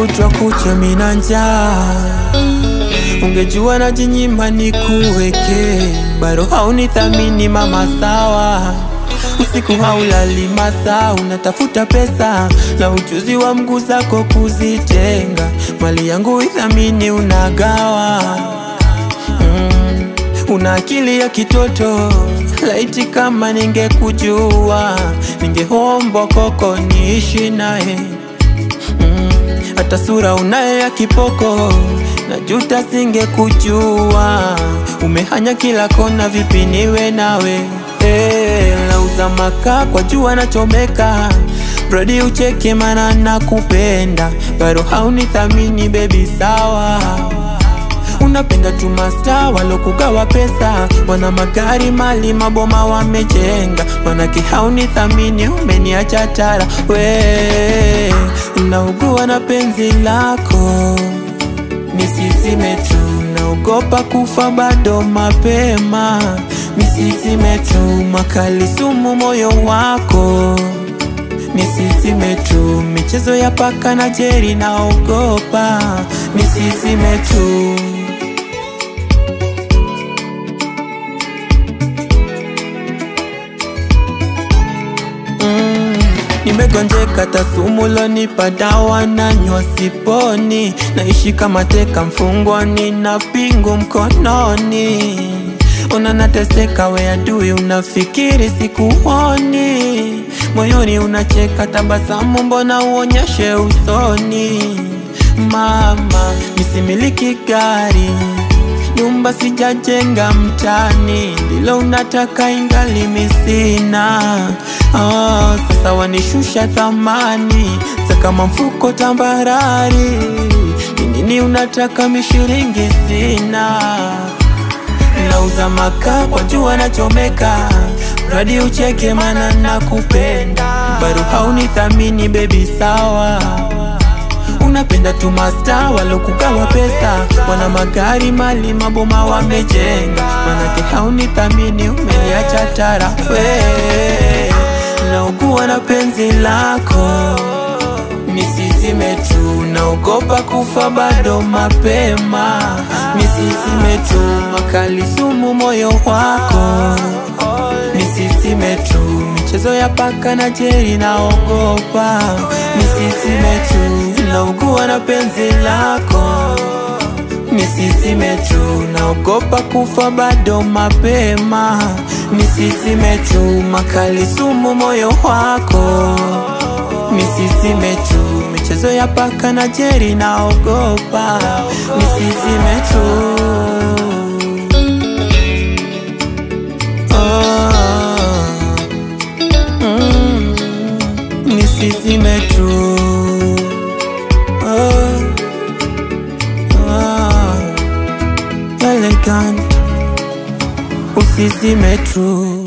kutwa kucha mina njaa. Ungejua najinyima nikuweke, bado haunithamini mama sawa. Usiku haulali masaa, unatafuta pesa na ujuzi wa mguu zako kuzitenga. Mali yangu ithamini unagawa. Una akili ya kitoto, laiti kama ningekujua, ningeomba koko niishi naye. Hata sura unayo ya kipoko, najuta singekujua. Umehanya kila kona, vipi niwe nawe? Nauza makaa kwa jua nachomeka, brody ucheke mana nakupenda, bado haunithamini baby sawa. Unapenda tu master walokugawa pesa, wana magari mali maboma wamejenga, manake haunithamini umeniacha tara. We unaugua na penzi lako, nisizime tu, naogopa kufa bado mapema. Nisizime tu, makali sumu moyo wako. Nisizime tu, michezo ya paka na jeri naogopa. Nisizime tu. Nimegonjeka tasumu lonipa dawa nanywa siponi. Naishi kama teka mfungwani na pingu mkononi. Unanateseka we adui, unafikiri sikuoni. Moyoni unacheka tabasamu, mbona uonyeshe usoni? Mama, nisimiliki gari, nyumba sijajenga mtani, ndilo unataka ingali misina. Sasa wanishusha thamani, kama mfuko tambarari. Nini unataka mishiringi sina? Nauza makaa kwa jua nachomeka, brody ucheke mana nakupenda, bado haunithamini baby sawa. Unapenda tu master walokugawa pesa, wana magari mali maboma wamejenga, manake haunithamini umeniacha tara. We naugua na penzi lako, nisizime tu, naogopa kufa bado mapema. Nisizime tu, makali sumu moyo wako. Nisizime tu, michezo ya paka na jeri naogopa. Nisizime tu, naugua na penzi lako. Nisizime tu, naogopa kufa bado mapema. Nisizime tu, makali sumu moyo wako. Nisizime tu, michezo ya paka na jeri naogopa. Nisizime tu. Nisizime tu. Elegant, usizime tu.